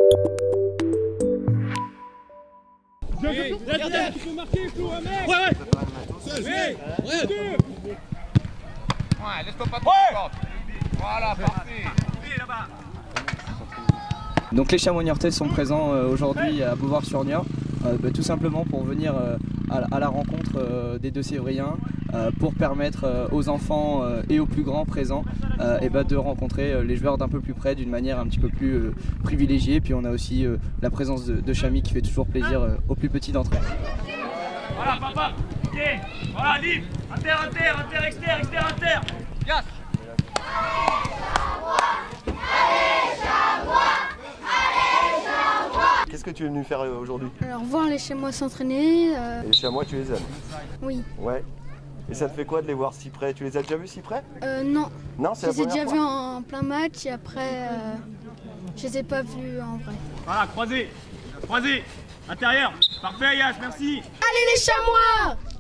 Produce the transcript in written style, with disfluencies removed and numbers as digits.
Tu peux marquer, Flo, un mec. Ouais. Ouais, laisse-toi pas trop de porte. Voilà, parfait. Là-bas. Donc les chamois niortais sont présents aujourd'hui à Beauvoir-sur-Niort, tout simplement pour venir à la rencontre des Deux-Sévriens, pour permettre aux enfants et aux plus grands présents de rencontrer les joueurs d'un peu plus près, d'une manière un petit peu plus privilégiée. Puis on a aussi la présence de Chami qui fait toujours plaisir aux plus petits d'entre eux. Voilà, papa. Ok. Voilà, libre. Inter, exter. Yes. Qu'est-ce que tu es venu faire aujourd'hui? Alors voir les chamois s'entraîner. Et les chamois, tu les aimes? Oui. Ouais. Et ça te fait quoi de les voir si près? Tu les as déjà vus si près? Non. Non, c'est la Je les ai première déjà fois. vus en plein match et après je les ai pas vus en vrai. Voilà, croisé. Intérieur. Parfait, Yass, merci. Allez les chamois!